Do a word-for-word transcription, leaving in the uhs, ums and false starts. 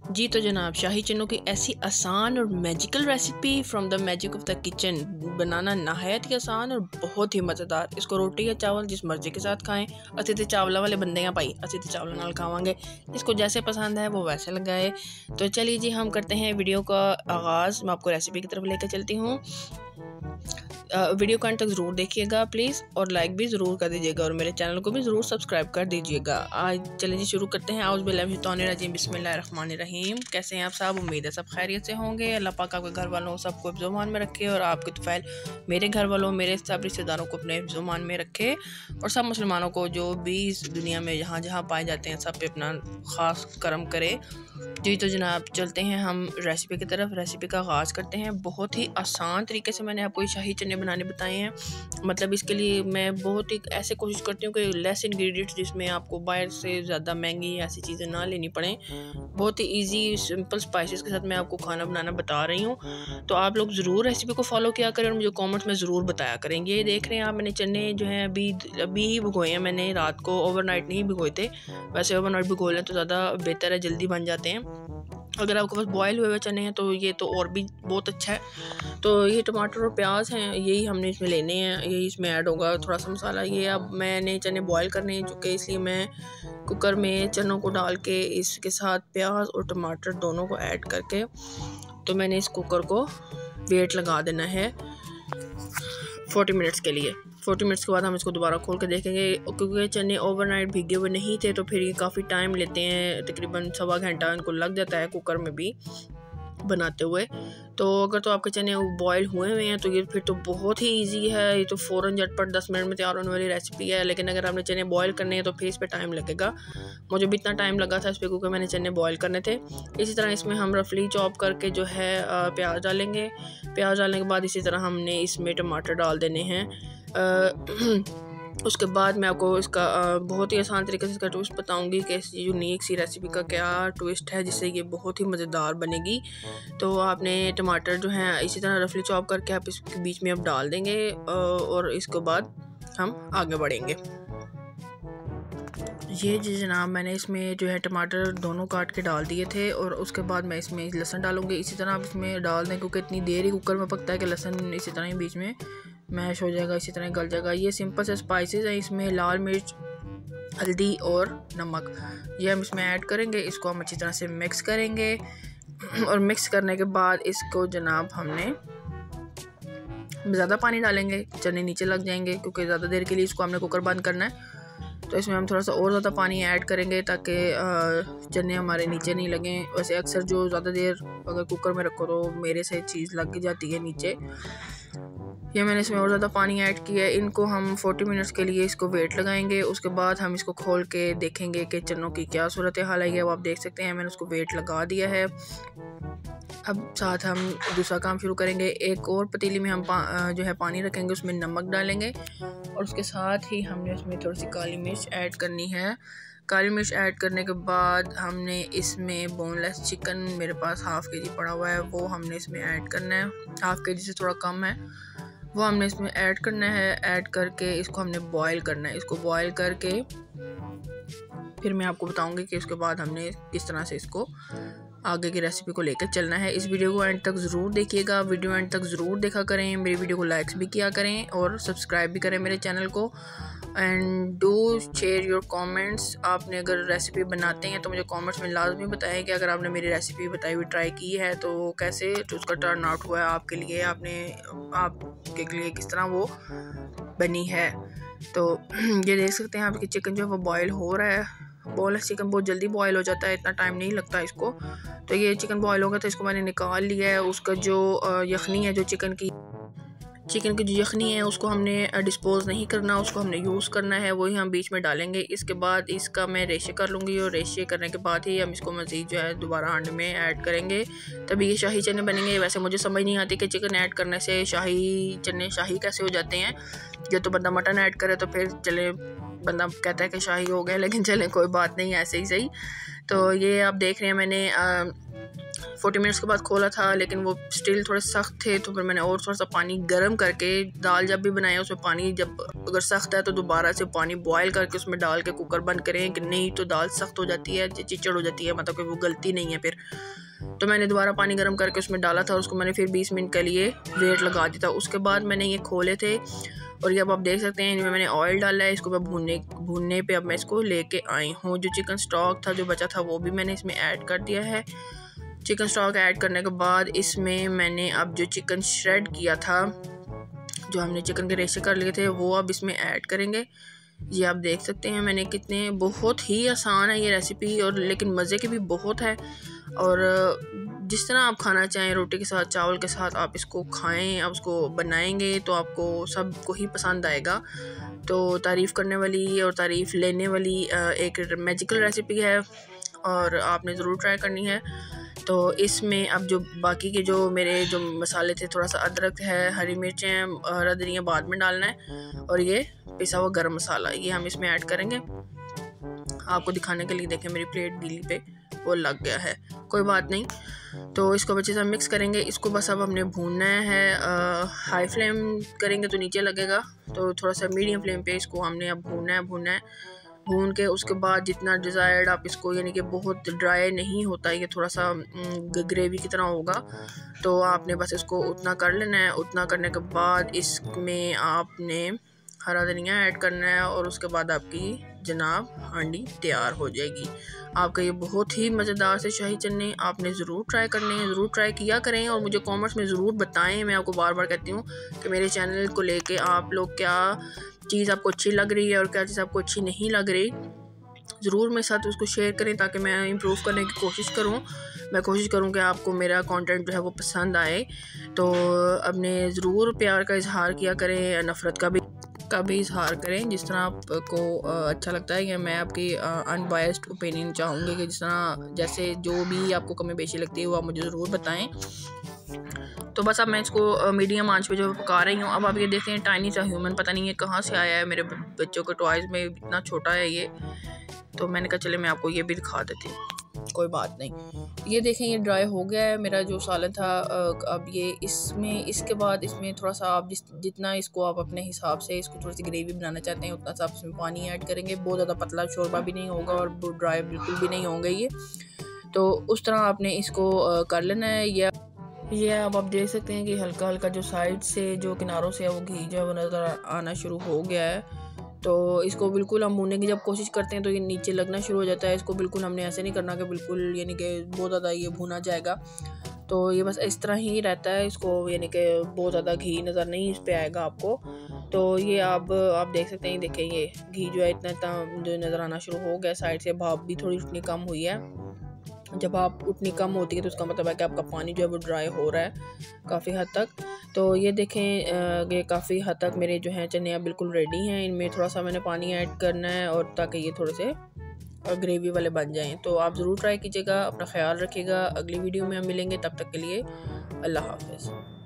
जी तो जनाब, शाही चनों की ऐसी आसान और magical recipe from the magic of the kitchen बनाना नहायत ही आसान और बहुत ही मज़ेदार। इसको रोटी या चावल जिस मर्जी के साथ खाएं। असी तो चावल वाले बंदे हैं भाई, असी तो चावल नाल खावांगे, इसको जैसे पसंद है वो वैसे लगाए। तो चलिए जी, हम करते हैं वीडियो का आगाज़। मैं आपको रेसिपी की तरफ लेकर चलती हूँ। वीडियो को अंत तक ज़रूर देखिएगा प्लीज़, और लाइक भी ज़रूर कर दीजिएगा, और मेरे चैनल को भी ज़रूर सब्सक्राइब कर दीजिएगा। आज चलिए जी शुरू करते हैं। आउज़ बिल्लाहि मिनश शैतानिर रजीम, बिस्मिल्लाहिर्रहमानिर्रहीम। कैसे हैं आप सब? उम्मीद है सब खैरियत से होंगे। अल्लाह पाक आपके घर वालों सबको हिफ्ज़-ओ-मान में रखे, और आपके तुफ़ैल मेरे घर वालों, मेरे सब रिश्तेदारों को अपने हिफ्ज़-ओ-मान में रखे, और सब मुसलमानों को जो भी इस दुनिया में जहाँ जहाँ पाए जाते हैं सब पे अपना ख़ास करम करे। जी तो जनाब, चलते हैं हम रेसिपी की तरफ। रेसिपी का आगाज़ करते हैं। बहुत ही आसान तरीके से मैंने आपको शाही चने बनाने बताए हैं। मतलब इसके लिए मैं बहुत ही ऐसे कोशिश करती हूँ कि लेस इंग्रेडिएंट्स, जिसमें आपको बाहर से ज़्यादा महंगी ऐसी चीज़ें ना लेनी पड़ें। बहुत ही इजी सिंपल स्पाइसेस के साथ मैं आपको खाना बनाना बता रही हूँ। तो आप लोग ज़रूर रेसिपी को फॉलो किया करें और मुझे कमेंट्स में ज़रूर बताया करेंगे। ये देख रहे हैं आप, मैंने चने जो हैं अभी अभी ही भिगोए हैं। मैंने रात को ओवरनाइट नहीं भिगोए थे। वैसे ओवरनाइट भिगो लें तो ज़्यादा बेहतर है, जल्दी बन जाते हैं। अगर आपके पास बॉयल हुए हुए चने हैं तो ये तो और भी बहुत अच्छा है। तो ये टमाटर और प्याज हैं, यही हमने इसमें लेने हैं, यही इसमें ऐड होगा। थोड़ा सा मसाला ये, अब मैंने चने बॉयल करने हैं चुके, इसलिए मैं कुकर में चनों को डाल के इसके साथ प्याज और टमाटर दोनों को ऐड करके, तो मैंने इस कुकर को वेट लगा देना है चालीस मिनट्स के लिए। चालीस मिनट्स के बाद हम इसको दोबारा खोल के देखेंगे। क्योंकि चने ओवरनाइट भीगे हुए नहीं थे तो फिर ये काफ़ी टाइम लेते हैं, तकरीबन सवा घंटा इनको लग जाता है कुकर में भी बनाते हुए। तो अगर तो आपके चने बॉयल हुए हुए हैं तो ये फिर तो बहुत ही इजी है, ये तो फ़ौरन झटपट दस मिनट में तैयार होने वाली रेसिपी है। लेकिन अगर आपने चने बॉयल करने हैं तो फिर इस पर टाइम लगेगा। मुझे भी इतना टाइम लगा था इस पर क्योंकि मैंने चने बॉयल करने थे। इसी तरह इसमें हम रफली चॉप करके जो है प्याज डालेंगे। प्याज डालने के बाद इसी तरह हमने इसमें टमाटर डाल देने हैं। उसके बाद मैं आपको इसका बहुत ही आसान तरीके से इसका ट्विस्ट बताऊंगी कि इस यूनिक सी रेसिपी का क्या ट्विस्ट है जिससे ये बहुत ही मज़ेदार बनेगी। तो आपने टमाटर जो हैं इसी तरह रफली चॉप करके आप इसके बीच में अब डाल देंगे, और इसके बाद हम आगे बढ़ेंगे। ये जी जनाब, मैंने इसमें जो है टमाटर दोनों काट के डाल दिए थे, और उसके बाद मैं इसमें लहसुन डालूंगी। इसी तरह आप इसमें डाल दें क्योंकि इतनी देर ही कुकर में पकता है कि लहसुन इसी तरह ही बीच में मैश हो जाएगा, इसी तरह गल जाएगा। ये सिंपल से स्पाइसेस हैं, इसमें लाल मिर्च, हल्दी और नमक, ये हम इसमें ऐड करेंगे। इसको हम अच्छी तरह से मिक्स करेंगे, और मिक्स करने के बाद इसको जनाब हमने ज़्यादा पानी डालेंगे, चने नीचे लग जाएंगे क्योंकि ज़्यादा देर के लिए इसको हमने कुकर बंद करना है। तो इसमें हम थोड़ा सा और ज़्यादा पानी ऐड करेंगे ताकि चने हमारे नीचे नहीं लगें। वैसे अक्सर जो ज़्यादा देर अगर कुकर में रखो तो मेरे से चीज़ लग जाती है नीचे। ये मैंने इसमें और ज़्यादा पानी ऐड किया है। इनको हम चालीस मिनट्स के लिए इसको वेट लगाएंगे। उसके बाद हम इसको खोल के देखेंगे कि चनों की क्या सूरत हाल है। वो आप देख सकते हैं, मैंने उसको वेट लगा दिया है। अब साथ हम दूसरा काम शुरू करेंगे। एक और पतीली में हम जो है पानी रखेंगे, उसमें नमक डालेंगे, और उसके साथ ही हमने उसमें थोड़ी सी काली मिर्च ऐड करनी है। काली मिर्च ऐड करने के बाद हमने इसमें बोनलेस चिकन, मेरे पास हाफ़ के जी पड़ा हुआ है, वो हमने इसमें ऐड करना है। हाफ़ के जी से थोड़ा कम है, वो हमने इसमें ऐड करना है। ऐड करके इसको हमने बॉयल करना है। इसको बॉयल करके फिर मैं आपको बताऊंगी कि उसके बाद हमने किस तरह से इसको आगे की रेसिपी को लेकर चलना है। इस वीडियो को एंड तक ज़रूर देखिएगा, वीडियो एंड तक ज़रूर देखा करें, मेरी वीडियो को लाइक्स भी किया करें और सब्सक्राइब भी करें मेरे चैनल को। And do share your comments. आपने अगर रेसिपी बनाते हैं तो मुझे कमेंट्स में लाजमी बताएं कि अगर आपने मेरी रेसिपी बताई हुई ट्राई की है तो कैसे तो उसका टर्न आउट हुआ है आपके लिए, आपने आपके लिए किस तरह वो बनी है। तो ये देख सकते हैं आपकी चिकन जो है वो बॉयल हो रहा है। बोनलेस चिकन बहुत जल्दी बॉयल हो जाता है, इतना टाइम नहीं लगता इसको। तो ये चिकन बॉयल हो गया तो इसको मैंने निकाल लिया है। उसका जो यखनी है, जो चिकन की चिकन की जो यखनी है उसको हमने डिस्पोज नहीं करना, उसको हमने यूज़ करना है, वही हम बीच में डालेंगे। इसके बाद इसका मैं रेशे कर लूँगी, और रेशे करने के बाद ही हम इसको मज़ीद जो है दोबारा हांडी में ऐड करेंगे, तभी ये शाही चने बनेंगे। वैसे मुझे समझ नहीं आती कि चिकन ऐड करने से शाही चने शाही कैसे हो जाते हैं। जब तो बंदा मटन ऐड करे तो फिर चले बंदा कहता है कि शाही हो गए, लेकिन चले कोई बात नहीं, ऐसे ही सही। तो ये आप देख रहे हैं मैंने फोर्टी मिनट्स के बाद खोला था, लेकिन वो स्टिल थोड़े सख्त थे। तो फिर मैंने और थोड़ा सा पानी गर्म करके, दाल जब भी बनाए उसमें पानी जब अगर सख्त है तो दोबारा से पानी बॉयल करके उसमें डाल के कुकर बंद करें, कि नहीं तो दाल सख्त हो जाती है, चिचड़ हो जाती है, मतलब कि वो गलती नहीं है फिर। तो मैंने दोबारा पानी गर्म करके उसमें डाला था और उसको मैंने फिर बीस मिनट के लिए वेट लगा दिया था। उसके बाद मैंने ये खोले थे और ये अब आप देख सकते हैं इनमें मैंने ऑयल डाला है। इसको मैं भूनने भूनने पे अब मैं इसको लेके आई हूँ। जो चिकन स्टॉक था जो बचा था वो भी मैंने इसमें ऐड कर दिया है। चिकन स्टॉक ऐड करने के बाद इसमें मैंने अब जो चिकन श्रेड किया था, जो हमने चिकन के रेशे कर लिए थे, वो अब इसमें ऐड करेंगे। ये आप देख सकते हैं मैंने कितने, बहुत ही आसान है ये रेसिपी, और लेकिन मज़े की भी बहुत है। और जिस तरह आप खाना चाहें, रोटी के साथ, चावल के साथ आप इसको खाएं, आप उसको बनाएंगे तो आपको सबको ही पसंद आएगा। तो तारीफ़ करने वाली और तारीफ़ लेने वाली एक मैजिकल रेसिपी है और आपने ज़रूर ट्राई करनी है। तो इसमें अब जो बाकी के जो मेरे जो मसाले थे, थोड़ा सा अदरक है, हरी मिर्चें, हरा धनिया बाद में डालना है, और ये पिसा हुआ गरम मसाला ये हम इसमें ऐड करेंगे। आपको दिखाने के लिए देखें मेरी प्लेट गीली पे वो लग गया है, कोई बात नहीं। तो इसको अच्छे से मिक्स करेंगे। इसको बस अब हमने भूनना है। आ, हाई फ्लेम करेंगे तो नीचे लगेगा, तो थोड़ा सा मीडियम फ्लेम पे इसको हमने अब भूनना है भूनना है भून के उसके बाद जितना डिज़ायर्ड आप इसको, यानी कि बहुत ड्राई नहीं होता, ये थोड़ा सा ग्रेवी की तरह होगा, तो आपने बस इसको उतना कर लेना है। उतना करने के बाद इसमें आपने हरा धनिया ऐड करना है और उसके बाद आपकी जनाब हांडी तैयार हो जाएगी। आपका ये बहुत ही मज़ेदार से शाही चने आपने ज़रूर ट्राई करने हैं, ज़रूर ट्राई किया करें और मुझे कमेंट्स में ज़रूर बताएं। मैं आपको बार बार कहती हूँ कि मेरे चैनल को लेके आप लोग क्या चीज़ आपको अच्छी लग रही है और क्या चीज़ आपको अच्छी नहीं लग रही, ज़रूर मेरे साथ उसको शेयर करें ताकि मैं इम्प्रूव करने की कोशिश करूं। मैं कोशिश करूं कि आपको मेरा कंटेंट जो है वो पसंद आए। तो अपने ज़रूर प्यार का इजहार किया करें, नफ़रत का भी का भी इजहार करें, जिस तरह आपको अच्छा लगता है। कि मैं आपकी अनबायस्ड ओपिनियन चाहूँगी कि जिस तरह जैसे जो भी आपको कमी बेशी लगती है वो आप मुझे ज़रूर बताएं। तो बस अब मैं इसको मीडियम आंच पे जो पका रही हूँ। अब आप ये देखते हैं टाइनी सा ह्यूमन, पता नहीं ये कहाँ से आया है, मेरे बच्चों के टॉयज़ में इतना छोटा है ये, तो मैंने कहा चले मैं आपको ये भी दिखा देती हूँ, कोई बात नहीं। ये देखें ये ड्राई हो गया है मेरा जो सालन था। अब ये इसमें इसके बाद इसमें थोड़ा सा आप जिस जितना इसको आप अपने हिसाब से इसको थोड़ी सी ग्रेवी बनाना चाहते हैं उतना सा आप इसमें पानी ऐड करेंगे। बहुत ज़्यादा पतला शोरबा भी नहीं होगा और ड्राई बिल्कुल भी नहीं होंगे ये, तो उस तरह आपने इसको कर लेना है। ये ये अब आप देख सकते हैं कि हल्का हल्का जो साइड से जो किनारों से है वो घी जो है वो नज़र आना शुरू हो गया है। तो इसको बिल्कुल हम भूनने की जब कोशिश करते हैं तो ये नीचे लगना शुरू हो जाता है। इसको बिल्कुल हमने ऐसे नहीं करना कि बिल्कुल यानी कि बहुत ज़्यादा ये भुना जाएगा, तो ये बस इस तरह ही रहता है। इसको यानी कि बहुत ज़्यादा घी नज़र नहीं इस पे आएगा आपको। तो ये आप आप देख सकते हैं, देखें ये घी जो है इतना इतना जो नज़र आना शुरू हो गया। साइड से भाप भी थोड़ी उतनी कम हुई है। जब आप उतनी कम होती है तो उसका मतलब है कि आपका पानी जो है वो ड्राई हो रहा है काफ़ी हद तक। तो ये देखें ये काफ़ी हद तक मेरे जो हैं चने अब बिल्कुल रेडी हैं। इनमें थोड़ा सा मैंने पानी ऐड करना है और ताकि ये थोड़े से ग्रेवी वाले बन जाएं। तो आप ज़रूर ट्राई कीजिएगा, अपना ख्याल रखिएगा। अगली वीडियो में हम मिलेंगे, तब तक के लिए अल्लाह हाफ़िज़।